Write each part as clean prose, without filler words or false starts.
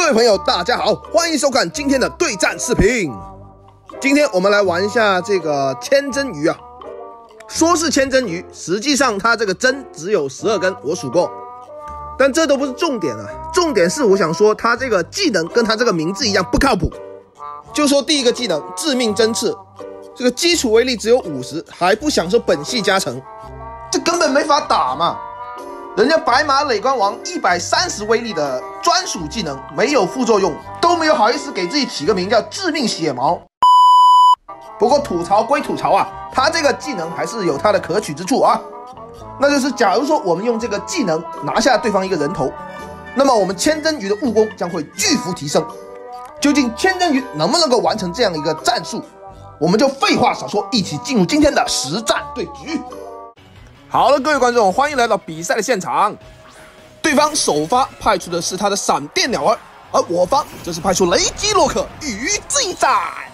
各位朋友，大家好，欢迎收看今天的对战视频。今天我们来玩一下这个千针鱼啊。说是千针鱼，实际上它这个针只有12根，我数过。但这都不是重点啊，重点是我想说它这个技能跟它这个名字一样不靠谱。就说第一个技能致命针刺，这个基础威力只有50，还不享受本系加成，这根本没法打嘛。人家白马累官王130威力的专属技能没有副作用，都没有好意思给自己起个名叫致命血毛。不过吐槽归吐槽啊，他这个技能还是有他的可取之处啊。那就是假如说我们用这个技能拿下对方一个人头，那么我们千针鱼的武功将会巨幅提升。究竟千针鱼能不能够完成这样的一个战术，我们就废话少说，一起进入今天的实战对局。好了，各位观众，欢迎来到比赛的现场。对方首发派出的是他的闪电鸟儿，而我方则是派出雷击洛克与进战。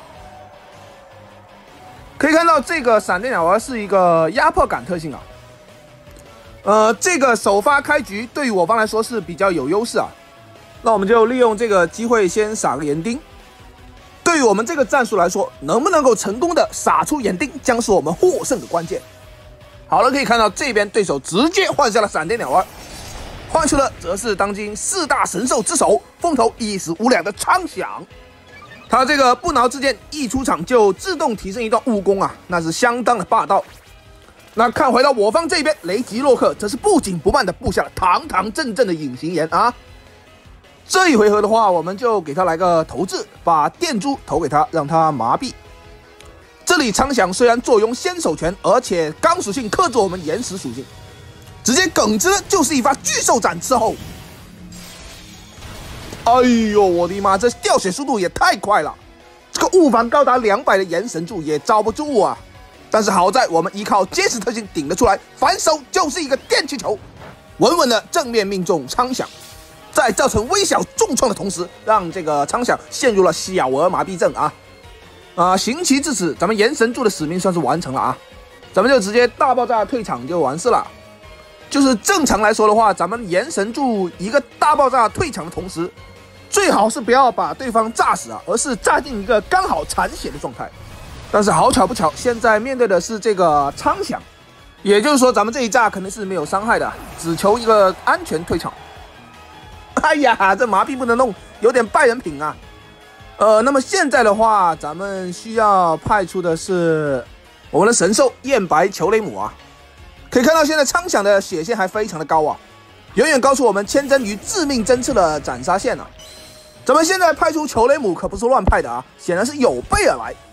可以看到，这个闪电鸟儿是一个压迫感特性啊。这个首发开局对于我方来说是比较有优势啊。那我们就利用这个机会先撒个岩钉。对于我们这个战术来说，能不能够成功的撒出岩钉，将是我们获胜的关键。好了，可以看到这边对手直接换下了闪电鸟儿，换出了则是当今4大神兽之首，风头一时无两的苍响。他这个不挠之剑一出场就自动提升一段武功啊，那是相当的霸道。那看回到我方这边，雷吉洛克则是不紧不慢的布下了堂堂正正的隐形岩啊。这一回合的话，我们就给他来个投掷，把电珠投给他，让他麻痹。这里苍响虽然坐拥先手权，而且钢属性克制我们岩石属性，直接耿直的就是一发巨兽斩伺候。哎呦，我的妈，这掉血速度也太快了！这个物防高达200的岩神柱也招不住啊。但是好在我们依靠结实特性顶了出来，反手就是一个电气球，稳稳的正面命中苍响，在造成微小重创的同时，让这个苍响陷入了小儿麻痹症啊。行棋至此，咱们岩神柱的使命算是完成了啊，咱们就直接大爆炸退场就完事了。就是正常来说的话，咱们岩神柱一个大爆炸退场的同时，最好是不要把对方炸死啊，而是炸进一个刚好残血的状态。但是好巧不巧，现在面对的是这个苍响，也就是说咱们这一炸肯定是没有伤害的，只求一个安全退场。哎呀，这麻痹不能弄，有点败人品啊。那么现在的话，咱们需要派出的是我们的神兽燕白裘雷姆啊。可以看到现在苍响的血线还非常的高啊，远远高出我们千针鱼致命针刺的斩杀线啊。咱们现在派出裘雷姆可不是乱派的啊，显然是有备而来。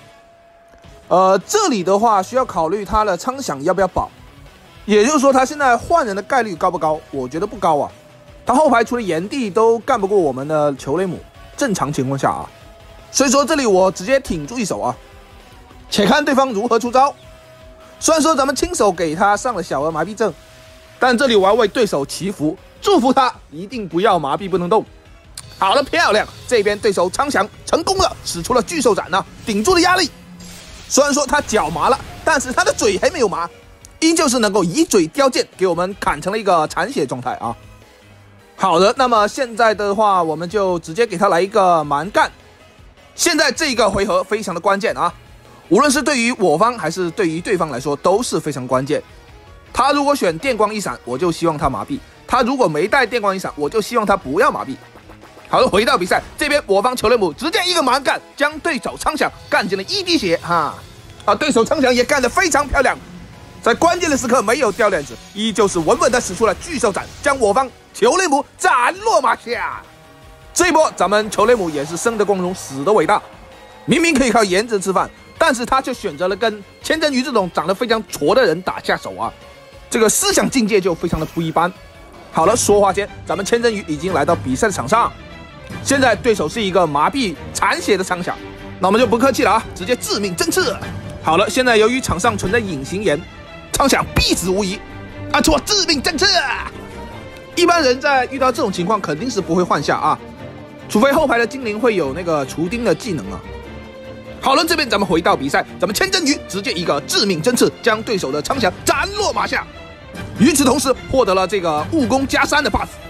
这里的话需要考虑他的苍响要不要保，也就是说他现在换人的概率高不高？我觉得不高啊。他后排除了炎帝都干不过我们的裘雷姆，正常情况下啊，所以说这里我直接挺住一手啊，且看对方如何出招。虽然说咱们亲手给他上了小儿麻痹症，但这里我要为对手祈福，祝福他一定不要麻痹不能动。好了，漂亮！这边对手苍响成功了，使出了巨兽斩啊，顶住了压力。虽然说他脚麻了，但是他的嘴还没有麻，依旧是能够以嘴叼剑，给我们砍成了一个残血状态啊。好的，那么现在的话，我们就直接给他来一个蛮干。现在这个回合非常的关键啊，无论是对于我方还是对于对方来说都是非常关键。他如果选电光一闪，我就希望他麻痹；他如果没带电光一闪，我就希望他不要麻痹。好了，回到比赛这边，我方裘雷姆直接一个蛮干，将对手苍响干进了1滴血对手苍响也干得非常漂亮，在关键的时刻没有掉链子，依旧是稳稳的使出了巨兽斩，将我方裘雷姆斩落马下。这一波咱们裘雷姆也是生得光荣，死得伟大。明明可以靠颜值吃饭，但是他却选择了跟千针鱼这种长得非常矬的人打下手啊，这个思想境界就非常的不一般。好了，说话间，咱们千针鱼已经来到比赛的场上。现在对手是一个麻痹残血的苍响，那我们就不客气了啊，直接致命针刺。好了，现在由于场上存在隐形岩，苍响必死无疑，按出致命针刺。一般人在遇到这种情况肯定是不会换下啊，除非后排的精灵会有那个除钉的技能啊。好了，这边咱们回到比赛，咱们千针鱼直接一个致命针刺，将对手的苍响斩落马下。与此同时，获得了这个武功加3的 buff。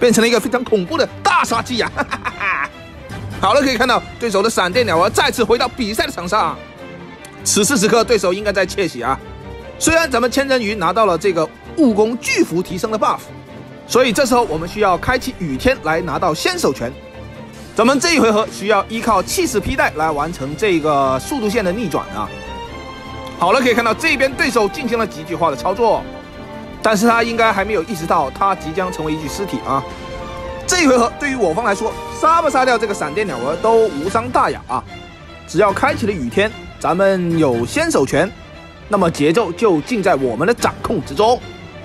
变成了一个非常恐怖的大杀器呀！好了，可以看到对手的闪电鸟儿再次回到比赛的场上。此时此刻，对手应该在窃喜啊！虽然咱们千真鱼拿到了这个务工巨幅提升的 buff， 所以这时候我们需要开启雨天来拿到先手权。咱们这一回合需要依靠气势披带来完成这个速度线的逆转啊！好了，可以看到这边对手进行了极具化的操作，但是他应该还没有意识到他即将成为一具尸体啊！这一回合对于我方来说，杀不杀掉这个闪电鸟儿都无伤大雅啊！只要开启了雨天，咱们有先手权，那么节奏就尽在我们的掌控之中。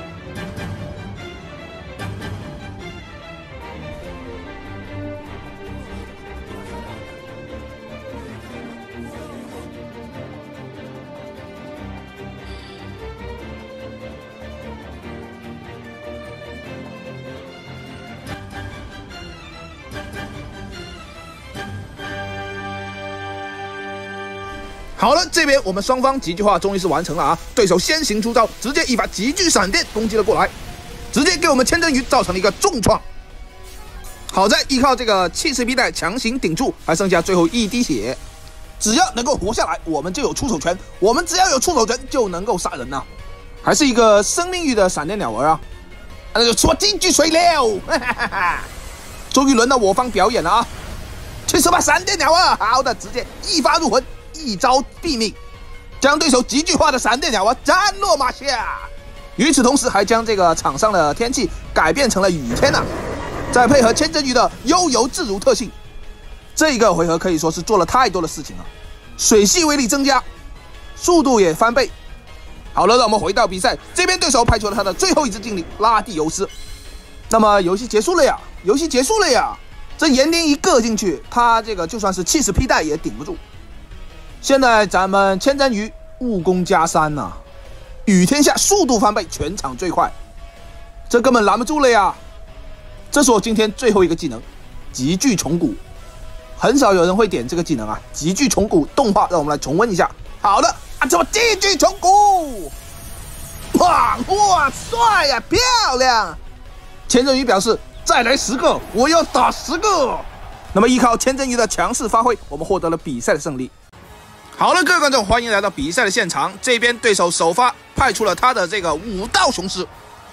好了，这边我们双方极具化终于是完成了啊！对手先行出招，直接一发极具闪电攻击了过来，直接给我们千真鱼造成了一个重创。好在依靠这个气势披带强行顶住，还剩下最后一滴血，只要能够活下来，我们就有出手权。我们只要有出手权，就能够杀人呐！还是一个生命域的闪电鸟儿啊！那就说进去水流！终于轮到我方表演了啊！去手吧，闪电鸟儿！好的，直接一发入魂。一招毙命，将对手极具化的闪电鸟儿斩落马下。与此同时，还将这个场上的天气改变成了雨天啊！再配合千真鱼的悠游自如特性，这个回合可以说是做了太多的事情了。水系威力增加，速度也翻倍。好了，让我们回到比赛，这边对手派出了他的最后一支精灵拉蒂尤斯。那么游戏结束了呀！游戏结束了呀！这岩钉一个进去，他这个就算是气势披带也顶不住。现在咱们千真鱼务工加3呐，雨天下速度翻倍，全场最快，这根本拦不住了呀！这是我今天最后一个技能，极具重骨，很少有人会点这个技能啊！极具重骨动画，让我们来重温一下。好的啊，这么极具重骨，哇，帅呀，漂亮！千真鱼表示再来10个，我要打10个。那么依靠千真鱼的强势发挥，我们获得了比赛的胜利。好了，各位观众，欢迎来到比赛的现场。这边对手首发派出了他的这个武道雄狮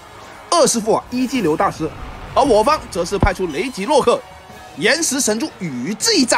20副一击流大师，而我方则是派出雷吉洛克岩石神珠与之一战。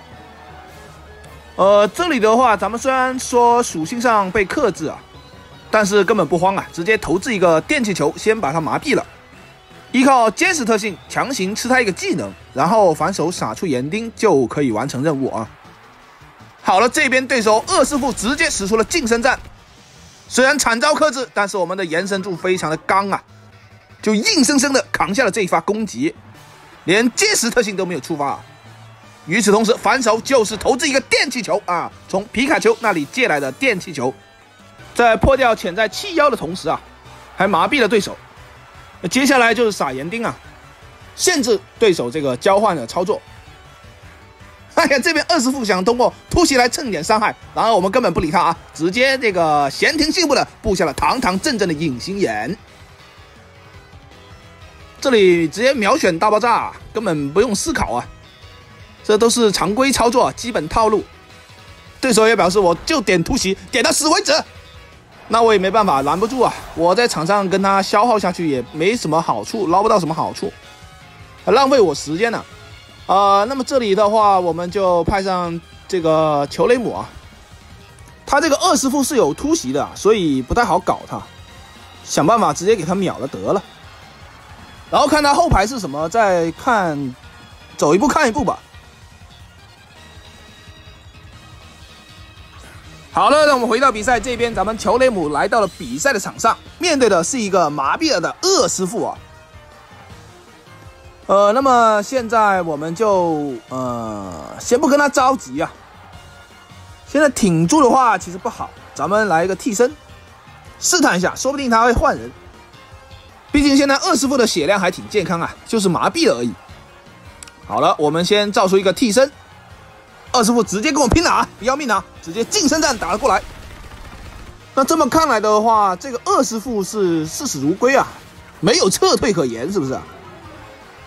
这里的话，咱们虽然说属性上被克制啊，但是根本不慌啊，直接投掷一个电气球，先把他麻痹了。依靠坚实特性强行吃他一个技能，然后反手撒出岩钉就可以完成任务啊。好了，这边对手20副直接使出了近身战，虽然惨遭克制，但是我们的岩神柱非常的刚啊，就硬生生的扛下了这一发攻击，连结实特性都没有触发。与此同时，反手就是投掷一个电气球啊，从皮卡丘那里借来的电气球，在破掉潜在气妖的同时啊，还麻痹了对手。接下来就是撒岩钉啊，限制对手这个交换的操作。哎呀，这边20副想通过突袭来蹭点伤害，然而我们根本不理他啊，直接这个闲庭信步的布下了堂堂正正的隐形眼。这里直接秒选大爆炸，根本不用思考啊，这都是常规操作，基本套路。对手也表示我就点突袭，点到死为止。那我也没办法，拦不住啊！我在场上跟他消耗下去也没什么好处，捞不到什么好处，浪费我时间呢。那么这里的话，我们就派上这个裘雷姆啊，他这个20副是有突袭的，所以不太好搞他，想办法直接给他秒了得了。然后看他后排是什么，再看，走一步看一步吧。好了，让我们回到比赛这边，咱们裘雷姆来到了比赛的场上，面对的是一个麻痹了的20副啊。那么现在我们就先不跟他着急啊。现在挺住的话其实不好，咱们来一个替身，试探一下，说不定他会换人。毕竟现在20副的血量还挺健康啊，就是麻痹了而已。好了，我们先造出一个替身，20副直接跟我拼了啊！不要命啊！直接近身战打了过来。那这么看来的话，这个20副是视死如归啊，没有撤退可言，是不是？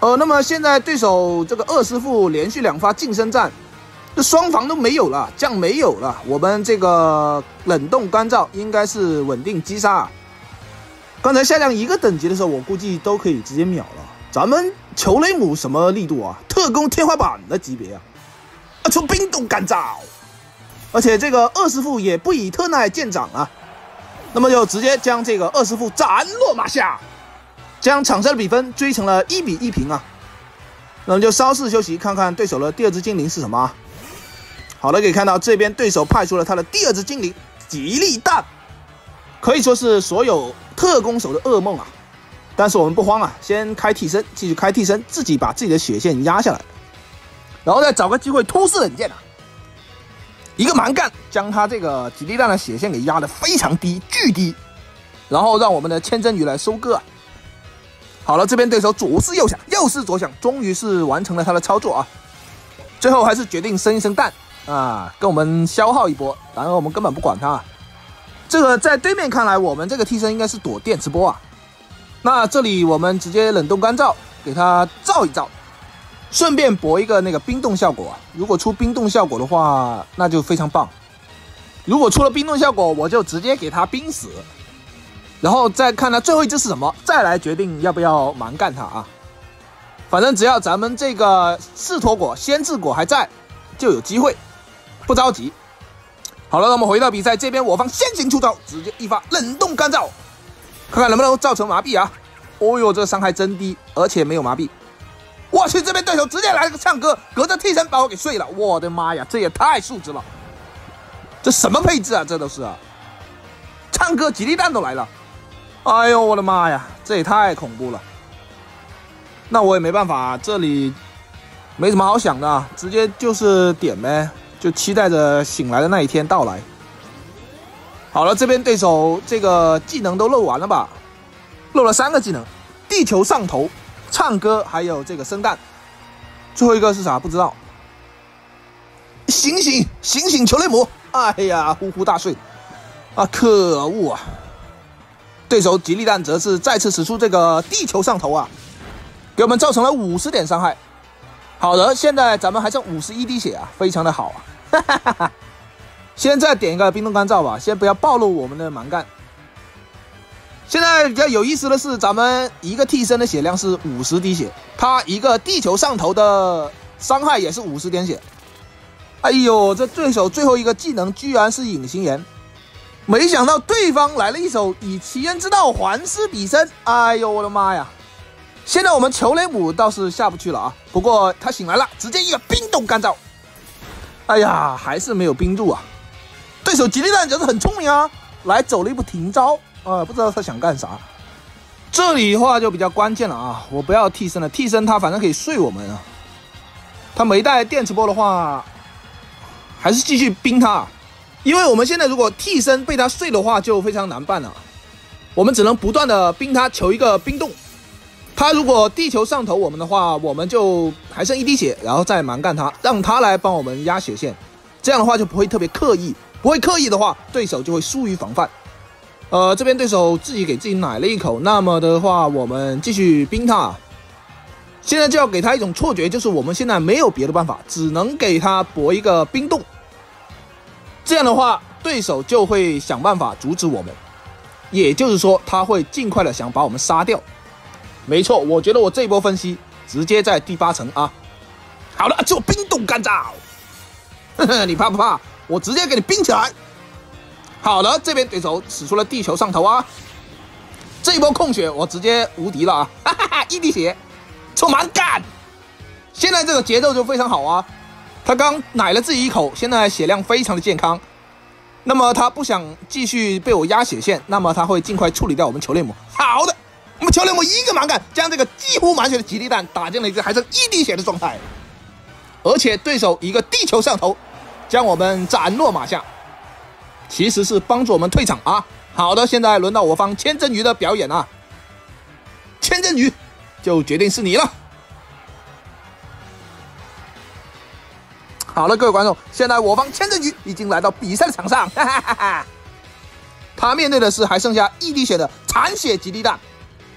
那么现在对手这个二师傅连续2发近身战，这双防都没有了，将没有了，我们这个冷冻干燥应该是稳定击杀。刚才下降1个等级的时候，我估计都可以直接秒了。咱们球雷姆什么力度啊？特工天花板的级别啊！出冰冻干燥，而且这个二师傅也不以特耐见长啊，那么就直接将这个二师傅斩落马下，将场上的比分追成了1比1平啊。那么就稍事休息，看看对手的第2只精灵是什么啊。好了，可以看到这边对手派出了他的第2只精灵吉利蛋，可以说是所有特工手的噩梦啊。但是我们不慌啊，先开替身，继续开替身，自己把自己的血线压下来，然后再找个机会突视冷箭啊，一个蛮干将他这个吉利蛋的血线给压得非常低，巨低，然后让我们的千真鱼来收割啊。好了，这边对手左思右想，右思左想，终于是完成了他的操作啊。最后还是决定生一生蛋啊，跟我们消耗一波，然后我们根本不管他啊。这个在对面看来，我们这个替身应该是躲电磁波啊。那这里我们直接冷冻干燥，给它照一照，顺便博一个那个冰冻效果啊。如果出冰冻效果的话，那就非常棒。如果出了冰冻效果，我就直接给它冰死，然后再看它最后一只是什么，再来决定要不要蛮干它啊。反正只要咱们这个势陀果、先制果还在，就有机会，不着急。好了，那么回到比赛这边，我方先行出招，直接一发冷冻干燥。看看能不能造成麻痹啊！哦呦，这个伤害真低，而且没有麻痹。我去，这边对手直接来了个唱歌，隔着替身把我给睡了。我的妈呀，这也太素质了！这什么配置啊？这都是啊！唱歌吉利蛋都来了。哎呦，我的妈呀，这也太恐怖了。那我也没办法，这里没什么好想的啊，直接就是点呗，就期待着醒来的那一天到来。好了，这边对手这个技能都漏完了吧？漏了3个技能，地球上头、唱歌，还有这个生蛋。最后一个是啥？不知道。醒醒，醒醒，球雷姆！哎呀，呼呼大睡啊！可恶啊！对手吉利蛋则是再次使出这个地球上头啊，给我们造成了50点伤害。好的，现在咱们还剩51滴血啊，非常的好啊！哈哈哈哈。现在点一个冰冻干燥吧，先不要暴露我们的蛮干。现在比较有意思的是，咱们一个替身的血量是50滴血，他一个地球上头的伤害也是50点血。哎呦，这对手最后一个技能居然是隐形岩，没想到对方来了一手以其人之道还施彼身。哎呦，我的妈呀！现在我们球雷姆倒是下不去了啊，不过他醒来了，直接一个冰冻干燥。哎呀，还是没有冰住啊。对手吉利蛋就是很聪明啊，来走了一步停招，不知道他想干啥。这里的话就比较关键了啊，我不要替身了，替身他反正可以睡我们啊。他没带电磁波的话，还是继续冰他，因为我们现在如果替身被他睡的话，就非常难办了。我们只能不断的冰他，求一个冰冻。他如果地球上头我们的话，我们就还剩1滴血，然后再蛮干他，让他来帮我们压血线，这样的话就不会特别刻意。不会刻意的话，对手就会疏于防范。这边对手自己给自己奶了一口，那么的话，我们继续冰他。现在就要给他一种错觉，就是我们现在没有别的办法，只能给他搏一个冰冻。这样的话，对手就会想办法阻止我们，也就是说，他会尽快的想把我们杀掉。没错，我觉得我这一波分析直接在第8层啊。好了，就冰冻干燥。呵呵，你怕不怕？我直接给你冰起来。好了，这边对手使出了地球上头啊，这一波控血我直接无敌了啊！哈哈哈，1滴血，充满干。现在这个节奏就非常好啊，他刚奶了自己一口，现在血量非常的健康。那么他不想继续被我压血线，那么他会尽快处理掉我们球雷姆。好的，我们球雷姆一个蛮干，将这个几乎满血的吉利蛋打进了一个还剩1滴血的状态，而且对手一个地球上头。将我们斩落马下，其实是帮助我们退场啊。好的，现在轮到我方千真鱼的表演啊，千真鱼就决定是你了。好了，各位观众，现在我方千真鱼已经来到比赛的场上，哈哈哈哈。他面对的是还剩下1滴血的残血吉利蛋，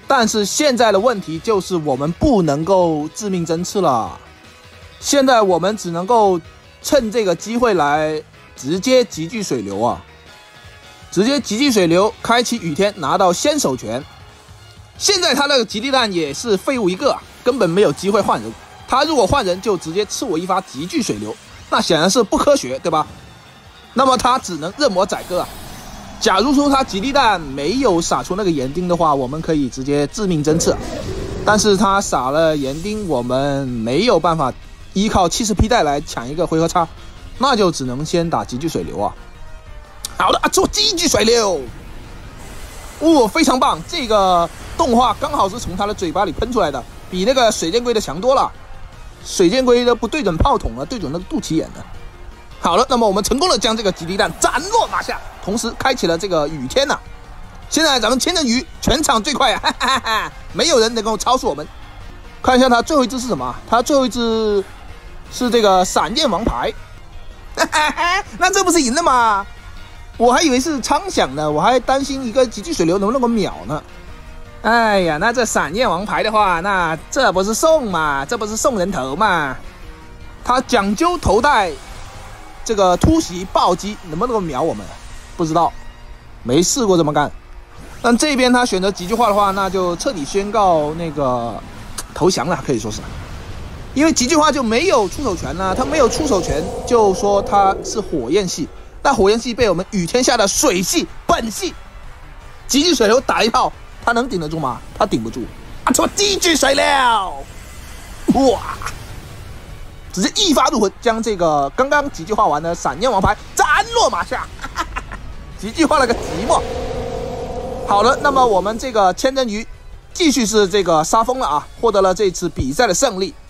但是现在的问题就是我们不能够致命针刺了，现在我们只能够趁这个机会来直接集聚水流啊，直接集聚水流，开启雨天拿到先手权。现在他那个极地弹也是废物一个，根本没有机会换人。他如果换人就直接刺我一发集聚水流，那显然是不科学，对吧？那么他只能任我宰割啊。假如说他极地弹没有撒出那个岩钉的话，我们可以直接致命针刺，但是他撒了岩钉，我们没有办法依靠70皮带来抢一个回合差，那就只能先打集聚水流啊。好的，做集聚水流，非常棒，这个动画刚好是从他的嘴巴里喷出来的，比那个水箭龟的强多了。水箭龟的不对准炮筒了，对准那个肚脐眼的。好了，那么我们成功的将这个极地弹斩落马下，同时开启了这个雨天呐。现在咱们千人鱼全场最快啊，哈哈哈，没有人能够超出我们。看一下他最后一只是什么？他最后一只是这个闪电王牌，哈哈哈，那这不是赢了吗？我还以为是苍响呢，我还担心一个极聚水流能不能够秒呢。哎呀，那这闪电王牌的话，那这不是送嘛？这不是送人头嘛？他讲究头戴这个突袭暴击，能不能够秒我们？不知道，没试过这么干。但这边他选择极巨化的话，那就彻底宣告那个投降了，可以说是。因为极巨化就没有出手权了，他没有出手权，就说他是火焰系。那火焰系被我们雨天下的水系本系极巨水流打一炮，他能顶得住吗？他顶不住。错，极巨水流，哇！直接一发入魂，将这个刚刚极巨化完的闪电王牌斩落马下，极巨化了个寂寞。好了，那么我们这个千人鱼继续是这个杀疯了啊，获得了这次比赛的胜利。